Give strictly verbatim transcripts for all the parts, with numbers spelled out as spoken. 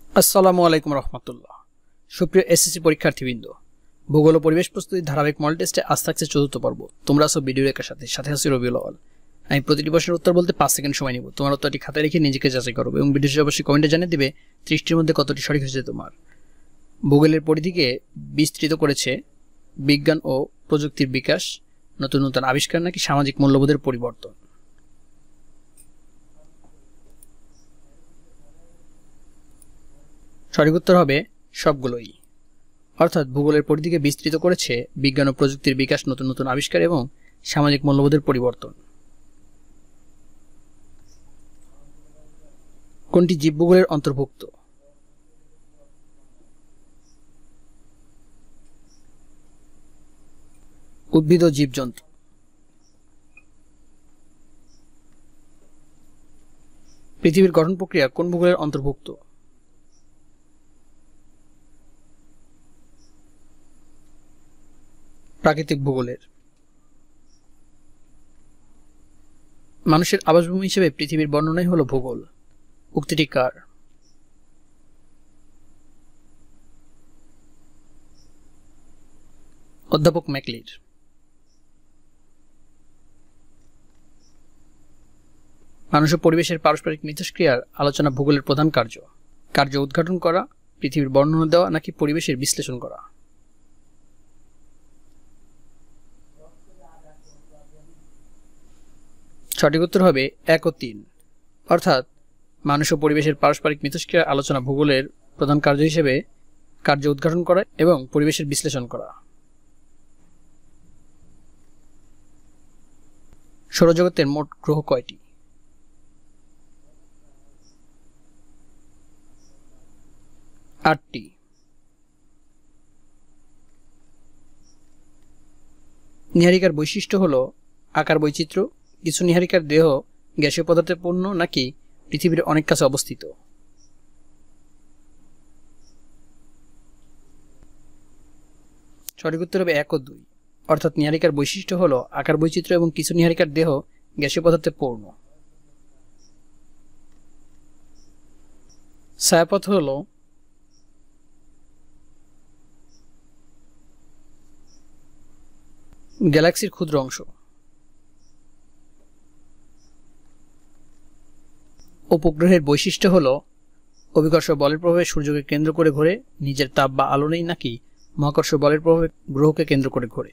আসসালামু আলাইকুম রহমতুল্লাহ। সুপ্রিয় এসএসসি পরীক্ষার্থীবৃন্দ, ভূগোল ও পরিবেশ প্রস্তুতি ধারাবাহিক মডেল টেস্টে আজ থাকছে চতুর্থ পর্ব। তোমরা সব ভিডিও রেখার সাথে সাথে আছি রবিউল আওয়াল। আমি প্রতিটি প্রশ্নের উত্তর বলতে পাঁচ সেকেন্ড সময় নিব। তোমার উত্তরটি খাতায় রেখে নিজেকে যাচাই করবে এবং ভিডিওটি অবশ্যই কমেন্টে জানিয়ে দিবে ত্রিশটির মধ্যে কতটি সঠিক হয়েছে তোমার। ভূগোলের পরিধিকে বিস্তৃত করেছে বিজ্ঞান ও প্রযুক্তির বিকাশ, নতুন নতুন আবিষ্কার নাকি সামাজিক মূল্যবোধের পরিবর্তন? সঠিক উত্তর হবে সবগুলোই। অর্থাৎ ভূগোলের পরিধিকে বিস্তৃত করেছে বিজ্ঞান ও প্রযুক্তির বিকাশ, নতুন নতুন আবিষ্কার এবং সামাজিক মূল্যবোধের পরিবর্তন। কোনটি জীবভূগোলের অন্তর্ভুক্ত? উদ্ভিদ ও জীবজন্তু। পৃথিবীর গঠন প্রক্রিয়া কোন ভূগোলের অন্তর্ভুক্ত? প্রাকৃতিক ভূগোলের। মানুষের আবাসভূমি হিসেবে পৃথিবীর বর্ণনাই হলো ভূগোল। উক্তিটি কার? অধ্যাপক ম্যাকলির। মানুষ ও পরিবেশের পারস্পরিক মিথস্ক্রিয়ার আলোচনা ভূগোলের প্রধান কার্য। কার্য উদ্ঘাটন করা, পৃথিবীর বর্ণনা দেওয়া নাকি পরিবেশের বিশ্লেষণ করা? সঠিক উত্তর হবে এক ও তিন। অর্থাৎ মানুষ ও পরিবেশের পারস্পরিক মিথস্ক্রিয়ার আলোচনা ভূগোলের প্রধান কার্য হিসেবে কার্য উদ্ঘাটন করা এবং পরিবেশের বিশ্লেষণ করা। সৌরজগতের মোট গ্রহ কয়টি? আটটি। নীহারিকার বৈশিষ্ট্য হলো আকার বৈচিত্র্য, কিছু নীহারিকার দেহ গ্যাসীয় পদার্থে পূর্ণ নাকি পৃথিবীর অনেক কাছে অবস্থিত? সঠিক উত্তর হবে এক ও দুই। অর্থাৎ নীহারিকার বৈশিষ্ট্য হলো আকার বৈচিত্র্য এবং কিছু নীহারিকার দেহ গ্যাসীয় পদার্থে পূর্ণ। ছায়াপথ হলো গ্যালাক্সির ক্ষুদ্র অংশ। উপগ্রহের বৈশিষ্ট্য হলো অভিকর্ষ বলের প্রভাবে সূর্যকে কেন্দ্র করে ঘোরে, নিজের তাপ বা আলো নেই নাকি মহাকর্ষ বলের প্রভাবে গ্রহকে কেন্দ্র করে ঘোরে?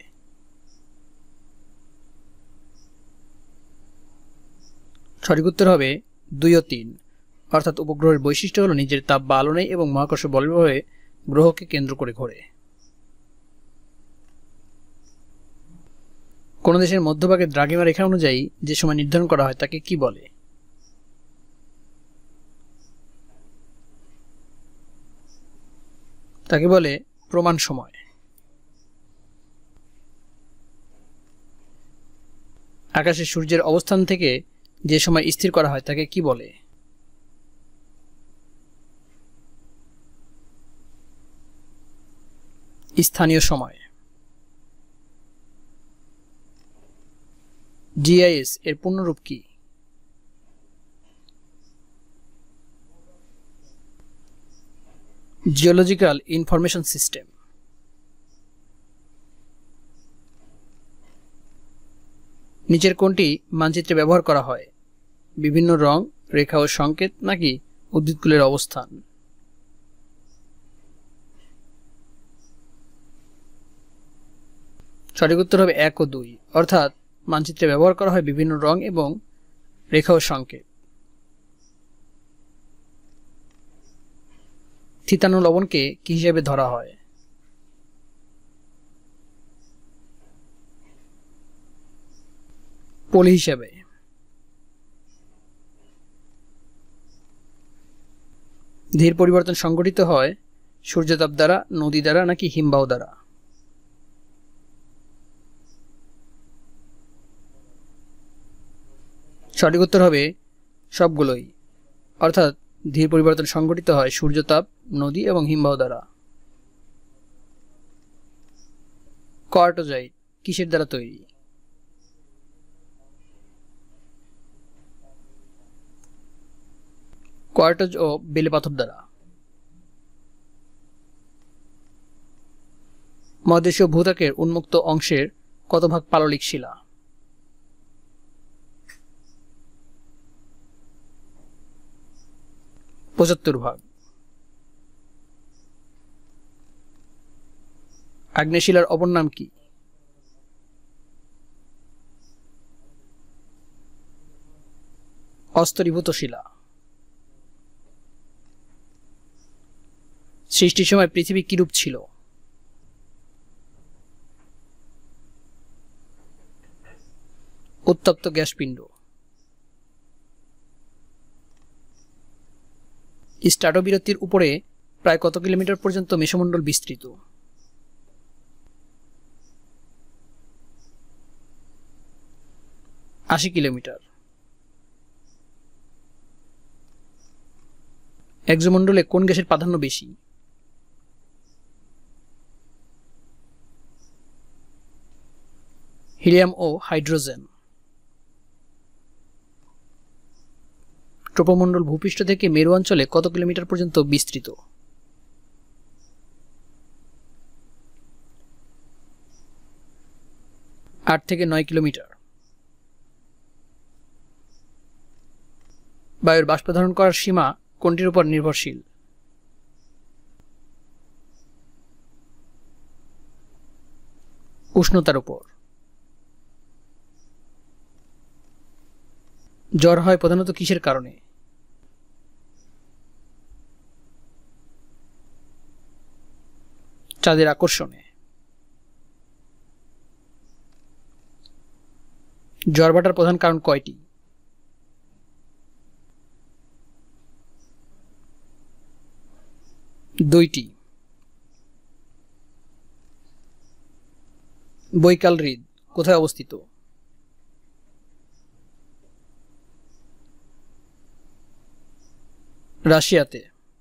সঠিক উত্তর হবে দুই ও তিন। অর্থাৎ উপগ্রহের বৈশিষ্ট্য হলো নিজের তাপ বা আলো নেই এবং মহাকর্ষ বলের প্রভাবে গ্রহকে কেন্দ্র করে ঘোরে। কোন দেশের মধ্যভাগে দ্রাঘিমা রেখা অনুযায়ী যে সময় নির্ধারণ করা হয় তাকে কি বলে? তাকে বলে প্রমাণ সময়। আকাশে সূর্যের অবস্থান থেকে যে সময় স্থির করা হয় তাকে কি বলে? স্থানীয় সময়। জিআইএস এর পূর্ণরূপ কি? Geological information system. নিচের কোনটি মানচিত্রে ব্যবহার করা হয়? বিভিন্ন রং, রেখা ও সংকেত নাকি উদ্ভিদকুলের অবস্থান? সঠিক উত্তর হবে এক ও দুই। অর্থাৎ মানচিত্রে ব্যবহার করা হয় বিভিন্ন রং এবং রেখা ও সংকেত। থিতানো লবণকে কি হিসেবে ধরা হয়? পলি হিসেবে। ধীর পরিবর্তন সংঘটিত হয় সূর্যতাপ দ্বারা, নদী দ্বারা নাকি হিমবাহ দ্বারা? সঠিক উত্তর হবে সবগুলোই। অর্থাৎ ধীর পরিবর্তন সংঘটিত হয় সূর্যতাপ, নদী এবং হিমবাহ দ্বারা। কোয়ার্টজাইট কিসের দ্বারা তৈরি? কোয়ার্টজ ও বেলে পাথর দ্বারা। মহাদেশীয় ভূত্বকের উন্মুক্ত অংশের কত ভাগ পাললিক শিলা? পঁচাত্তর ভাগ। আগ্নেয় শিলার অপর নাম কি? অস্তরীভূত শিলা। সৃষ্টির সময় পৃথিবী কিরূপ ছিল? উত্তপ্ত গ্যাসপিণ্ড। স্ট্র্যাটোবিরতির উপরে প্রায় কত কিলোমিটার পর্যন্ত মেঘমণ্ডল বিস্তৃত? আশি কিলোমিটার। এক্সোমণ্ডলে কোন গ্যাসের প্রাধান্য বেশি? হিলিয়াম ও হাইড্রোজেন। ট্রোপোমণ্ডল ভূপৃষ্ঠ থেকে মেরু অঞ্চলে কত কিলোমিটার পর্যন্ত বিস্তৃত? আট থেকে নয় কিলোমিটার। বায়ুর বাষ্প ধারণ করার সীমা কোনটির উপর নির্ভরশীল? উষ্ণতার উপর। জ্বর হয় প্রধানত কিসের কারণে? চাঁদের আকর্ষণে। জ্বর বাটার প্রধান কারণ কয়টি? দুইটি। বৈকাল হ্রদ কোথায় অবস্থিত? রাশিয়াতে।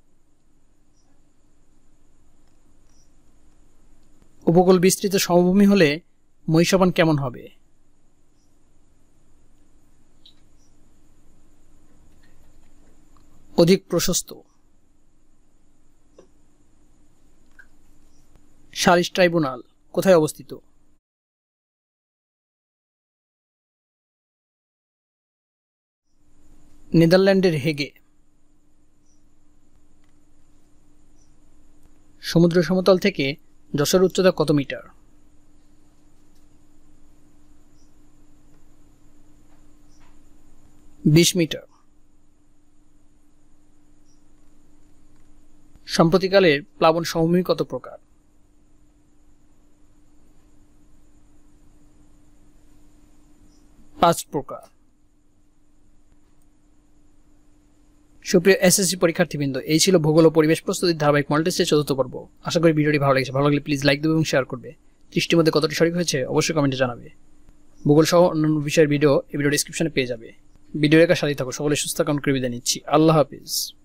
উপকূল বিস্তৃত সমভূমি হলে মহীসোপান কেমন হবে? অধিক প্রশস্ত। সালিস ট্রাইব্যুনাল কোথায় অবস্থিত? নেদারল্যান্ডের হেগে। সমুদ্র সমতল থেকে যশোর উচ্চতা কত মিটার? বিশ মিটার। সাম্প্রতিককালের প্লাবন সমভূমি কত প্রকার? পাঁচ প্রকার। সুপ্রিয় এসএসসি পরীক্ষার্থীবৃন্দ, এই ছিল ভূগোল ও পরিবেশ প্রস্তুতির ধারাবাহিক মডেল টেস্টের চতুর্থ পর্ব। আশা করি ভিডিওটি ভালো লেগেছে। ভালো লাগলে প্লিজ লাইক দেবে এবং শেয়ার করবে। ত্রিশটির মধ্যে কতটি সঠিক হয়েছে অবশ্যই কমেন্টে জানাবে। ভূগোল সহ অন্যান্য বিষয়ের ভিডিও এই ভিডিও ডেসক্রিপশনে পেয়ে যাবে। ভিডিও রেখার সাথে থাকো। সকলে সুস্থ কামনা করে বিদায় নিচ্ছি। আল্লাহ হাফিজ।